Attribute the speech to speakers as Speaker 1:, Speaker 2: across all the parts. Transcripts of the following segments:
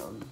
Speaker 1: Daweson.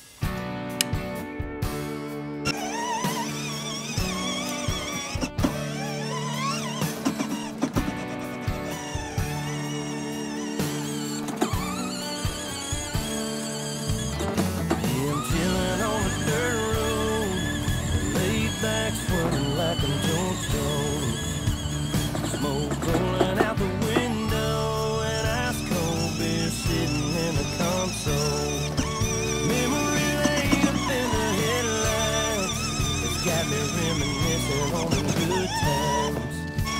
Speaker 1: Like I'm George Jones. Smoke rolling out the window and ice cold beer sitting in the console. Memory laid up in the headlights. It's got me reminiscing on the good times.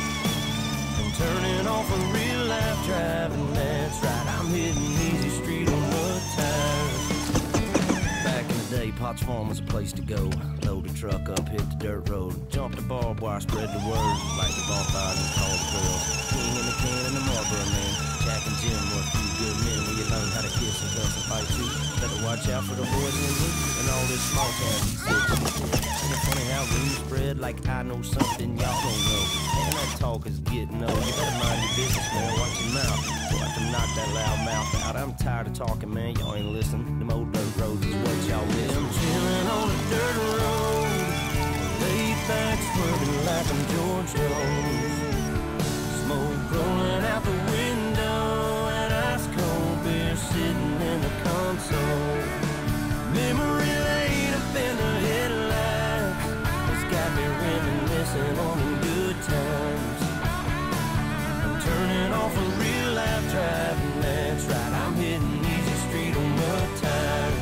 Speaker 1: I'm turning off a real life driving, that's right. I'm hitting easy street on mud tires. Back in the day, Potts Farm was a place to go. Load the truck up, hit the dirt road, jump the barbed wire, spread the word, like the bonfire and call the girls. King in the can and the Marlboro man, Jack and Jim were a few good men. When you learn how to kiss and dance and fight too, better watch out for the boys in me and all this small town shit. Isn't it funny how rumors spread like I know something y'all don't know? And that talk is getting old. You better mind your business, man. Watch your mouth. Watch them knock that loud mouth out. I'm tired of talking, man. Y'all ain't listening. Them old dirt roads is what y'all live. I'm chilling on the dirt road, laid back, swerving like I'm George Jones. Smoke rolling out the window and ice cold beer sitting in the console. Memory laid up in the headlights. It's got me reminiscing on the good times. I'm turning off a real life driving, that's right. I'm hitting easy street on mud tires.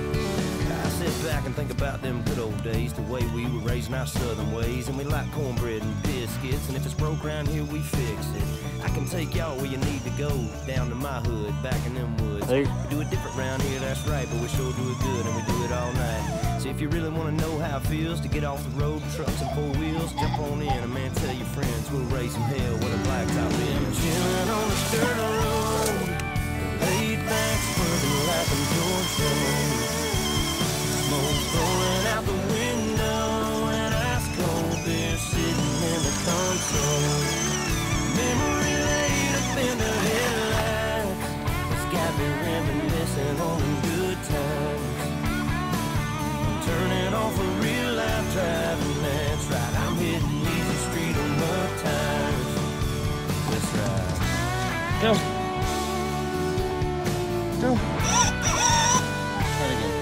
Speaker 1: I sit back and think about them good old days, the way we were raising our southern ways. And we like cornbread and biscuits, and if it's broke around here, we fix it. I can take y'all where you need to go, down to my hood, back in them woods.
Speaker 2: Hey.
Speaker 1: We do it different around here, that's right, but we sure do it good, and we do it all night. So if you really want to know how it feels to get off the road, trucks and four wheels, jump on in, and man, tell your friends we'll raise some hell with a blacktop in. Chilling on the dirt road, laid back, swerving like I'm George Jones. Smoke rolling out the window and ice cold beer sitting in the console. Memory laid up in the headlights. It's got me reminiscing on the good times. I'm turning off a real life driving, that's right. I'm hitting easy street on mud tires. That's right.
Speaker 2: Go. Go. Try it again.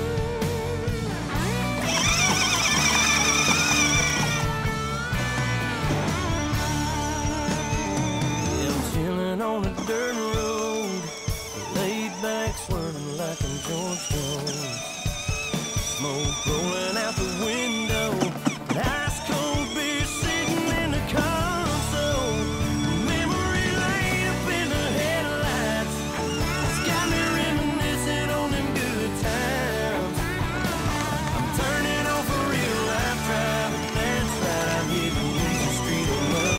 Speaker 1: On a dirt road, laid back, swerving like I'm George Jones. Smoke rolling out the window.